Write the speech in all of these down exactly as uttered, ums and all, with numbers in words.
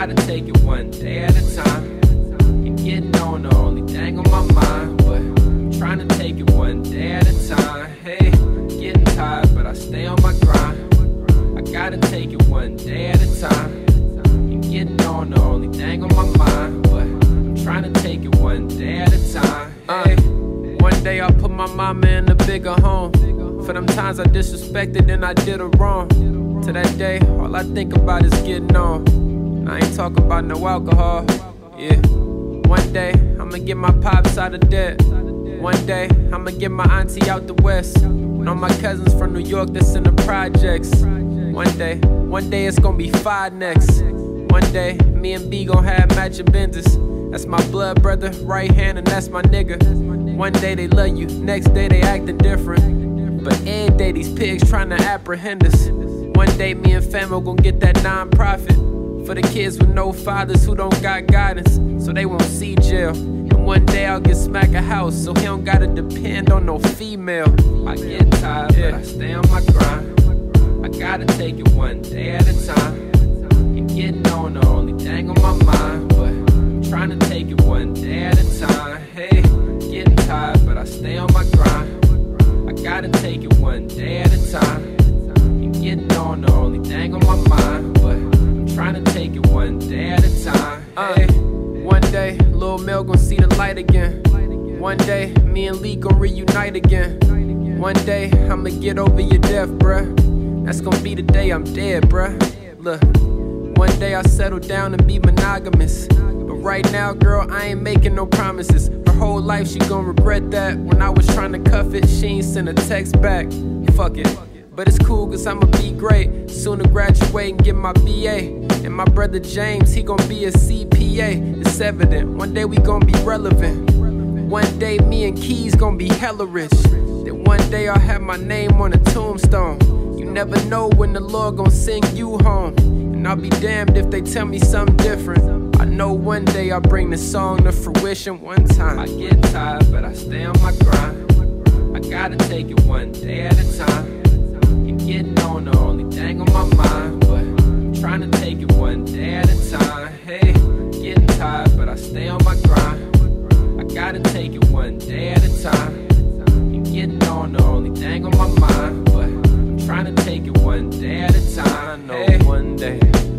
gotta take it one day at a time. And getting on the only thing on my mind, but I'm trying to take it one day at a time. Hey, getting tired, but I stay on my grind. I gotta take it one day at a time. And getting on the only thing on my mind, but I'm trying to take it one day at a time. Hey, one day I'll put my mama in a bigger home. For them times I disrespected and I did her wrong. To that day, all I think about is getting on. I ain't talking about no alcohol, yeah. One day, I'ma get my pops out of debt. One day, I'ma get my auntie out the west. And all my cousins from New York that's in the projects. One day, one day it's gonna be five next. One day, me and B gon' have matching Benzes. That's my blood brother, right hand, and that's my nigga. One day they love you, next day they acting different. But every day these pigs tryna apprehend us. One day me and fam gon' get that non-profit for the kids with no fathers who don't got guidance, so they won't see jail. And one day I'll get Smack a house, so he don't gotta depend on no female. I get tired, yeah, but I stay on my grind. I gotta take it one day at a time. And getting on the only thing on my mind, but I'm trying to take it one day at a time. Hey, getting tired, but I stay on my grind. I gotta take it one day at a time. And getting on the only thing on my mind, but I'm trying to take it one day at a time. Hey, one day, Lil Mel gon' see the light again. One day, me and Lee gon' reunite again. One day, I'ma get over your death, bruh. That's gon' be the day I'm dead, bruh. Look, one day I'll settle down and be monogamous. But right now, girl, I ain't making no promises. Her whole life she gon' regret that. When I was trying to cuff it, she ain't send a text back. Fuck it. But it's cool cause I'ma be great. Soon to graduate and get my B A. And my brother James, he gon' be a C P A. It's evident, one day we gon' be relevant. One day me and Keys gon' be hella rich. Then one day I'll have my name on a tombstone. You never know when the Lord gon' send you home. And I'll be damned if they tell me something different. I know one day I'll bring this song to fruition one time. I get tired, but I stay on my grind. I gotta take it one day at a time. And getting on the only thing on my mind, but I'm trying to take it one day at a time. Hey, getting tired, but I stay on my grind. I gotta take it one day at a time. And getting on the only thing on my mind, but I'm trying to take it one day at a time. I know hey, one day,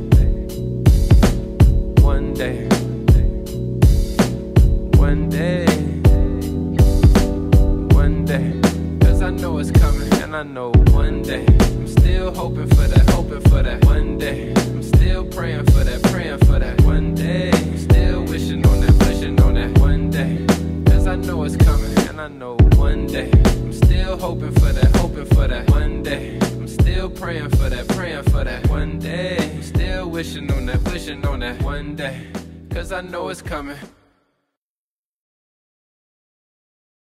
one day, one day, one day. Cause I know it's coming, and I know one day. I'm still hoping for that, hoping for that one day. I'm still praying for that, praying for that one day. I'm still wishing on that, wishing on that one day. Cause I know it's coming, and I know one day. I'm still hoping for that, hoping for that one day. I'm still praying for that, praying for that one day. I'm still wishing on that, wishing on that one day. Cause I know it's coming.